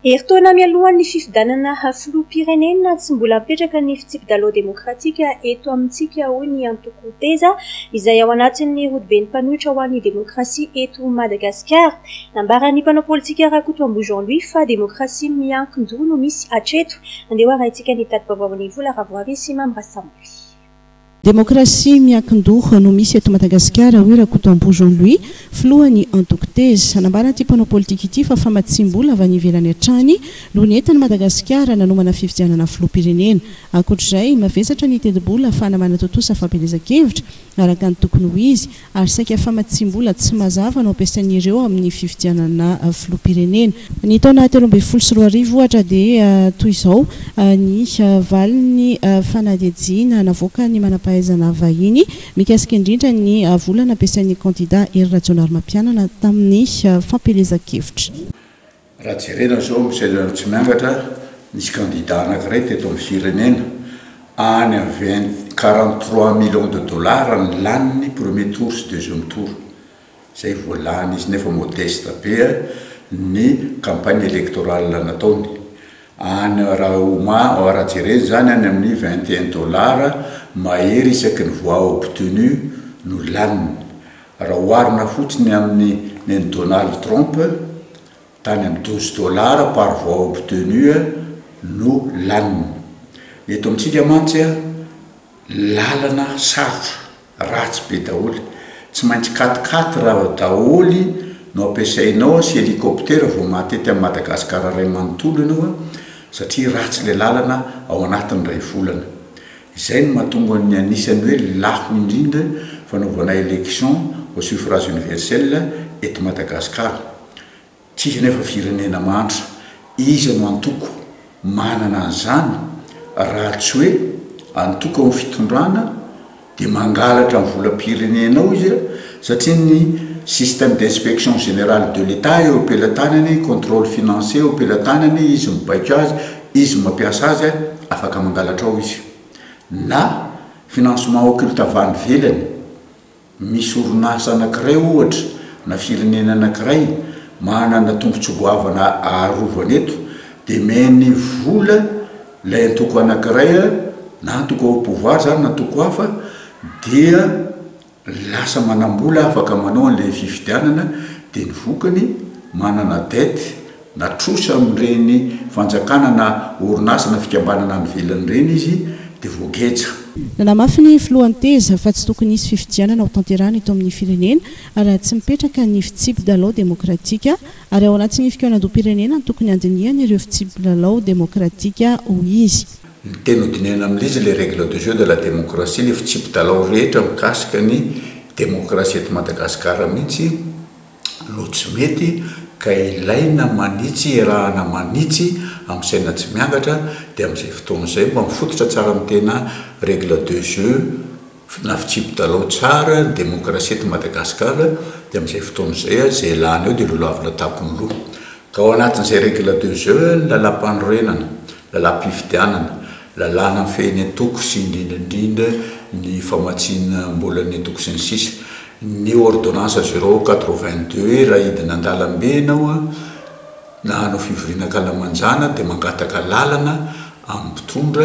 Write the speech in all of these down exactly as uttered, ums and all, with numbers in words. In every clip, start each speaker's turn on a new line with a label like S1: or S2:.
S1: Eritoana mialohan'ny fifidanana filoham-pirenena tsy mbola apetraka ny fitsipidalao demokratika eto amintsika hoy ny antoko teza izay ao anatin'ny rodoben'ny mpanohitra ho an'ny demokrasia eto Madagasikara. Nambaran'ny mpanao politika Rakotombo Jean-Louis fa demokrasia miankin-doha no misy hatreto. Andeha arahintsika ny tati-baovao vola Ravoavy sy Mambra Samoly.
S2: Demokrasia miankin-doha no misy eto Madagasikara hoy Rakotombo Jean-Louis filohan'ny antoko teza. Nambaran'ity mpanao politika ity fa famatsim-bola avy any ivelany hatrany no nentin'i Madagasikara nanomana fifidianana filoham-pirenena. Ankoatr'izay mavesatra ny tedi-bola ahafahana manatotosa fampielezan-kevitra araka ny tokony ho izy ary saika famatsim-bola tsy mazava no ampiasain'ireo amin'ny fifidianana filoham-pirenena. Ny taona telo ambin'ny folo sy roa arivo ohatra dia toy izao ny valin'ny fanadihadiana navoaka ny manam-pahaizana vahiny mikasika indrindra ny volana ampiasain'ny candidat Hery Rajaonarimampianana tamin'ny fampielezan-kevitra.
S3: Raha jerena zao misailana tsy miangatra nisy candidat anankiray teto amin'ny firenena any amin'ny quarante-trois millions de dollars ny laniny premier tour sy deuxième tour. Zay voalany izy nefa modeste be ny campagne électorale nataony. Any raha oma raha jerena zany any amin'ny vingt et un dollars mahery isaky ny voix obtenu no laniny. Raha oharina fotsiny amin'ny neny Donald Trump tany amin'ny douze dollars par voix obtenu no laniny. Eto amintsika mantsy lalana sarotra ratsy be daholy tsy maintsy quatre-quatre raha daholy no ampiasainao sy hélicoptère vao matety amin'ny Madagasikara ray manontolo ianao satria ratsy le lalana ao anatin'ny ray volana. Izay no mahatonga ny anisany hoe lafo indrindra fanaovana élection au suffrage universel eto Madagasikara. Tsisy nefa firenena mantra izy no antoko manana an'izany raha tsy hoe antoko amin'ny fitondrana dia mangalatra amin'ny volam-pirenenao izy satria ny système d'inspection générale de l'État eo am-pelantanany, contrôle financier eo am-pelantanany, izy mibaiko azy, izy mampiasa azy afaka mangalatra ao izy. Na financement occulte avy any ivelany misy orinasa anankiray ohatra na firenena anankiray manana tombotso goavana aharovana eto dia meny vola ilay antoko anankiray na antoko ao pouvoir zany na antoko hafa dia lasa manambola afaka manao an'ilay fifidianana dia ny vokany manana dette na trosa amin'ireny fanjakana na orinasa na fikambanana any ivelany ireny izy dia voageja.
S2: Nanamafy ny filohan'ny teza fa tsy tokony hisy fifidianana ho tanterahana eto amin'ny firenena ary tsy mipetraka ny fitsipidalao demokratika ary ao anatin'ny fikaonan-doha-pirenena ny tokony andinihana ireo fitsipidalao demokratika ho izy.
S3: Ny teny hodinena amin'izy les règles de jeu de la démocratie, le fitsipidalao rehetra mikasika ny demokrasia eto Madagasikara mihitsy no tsy mety ka ilaina manitsy erahana manitsy amin'ny saina tsy miangatra dia amin'izay fotoan'izay mba mifototra tsara amin'ny tena règle de jeu na fitsipidalao tsara ny demokrasia eto Madagasikara dia amin'izay fotoan'izay izay lany eo dia lolavina tapony ka ao anatin'izay règle de jeu ny lalam-panorenana, lalam-pifidianana, lalàna fehiny antoko sy indrindraindrindra ny famatsiana mbola ny antoko sy ny sisa. Ny ordonnance zéro quatre-vingt-deux raha hidina an-dalambe ianao na hanao fivoriana-kalamanjana dia mangataka lalana amin'ny mpitondra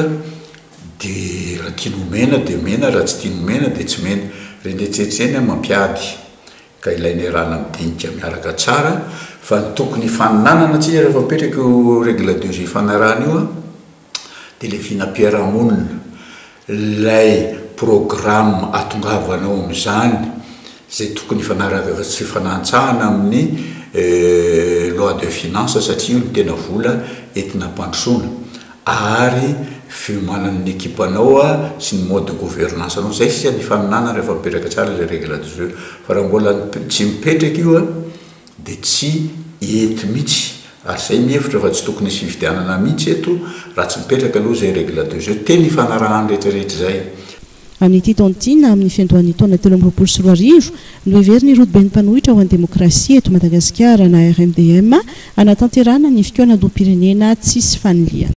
S3: dia raha tiano mena dia mena, raha tsy tiano mena dia tsy mena. Renetsetreny mampiady ka ilaina erahana midinika miaraka tsara fa ny tokony faninanana tsika rehefa mipetraka io règle de jeu fanarahana io dia ilay finam-piarahamonina ilay programme atongavanao amin'izany zay tokony fanaraka sy fanantsahana amin'ny loi de finance satria io ny tena vola entina mpandrosoana ary fiomanan'ny ekipanao sy ny mode de gouvernance anao. Zay sisa ny faninana rehefa mipetraka tsara le règle de jeu fa raha mbola tsy mipetraka io dia tsy ety mihitsy ary zay mihevitra fa tsy tokony hisy fifidianana mihitsy eto raha tsy mipetraka aloha zay règle de jeu teny fanarahany rehetrarehetra zay.
S2: Amin'ity taon'ity na amin'ny fiandohan'ny taona telo amby roapolo sy roa arivo no heveriny rodoben'ny mpanohitra ho an'ny demokrasia eto Madagasikara na R M D M anatanterahana ny fikaonan-doha-pirenena tsisy faniliana.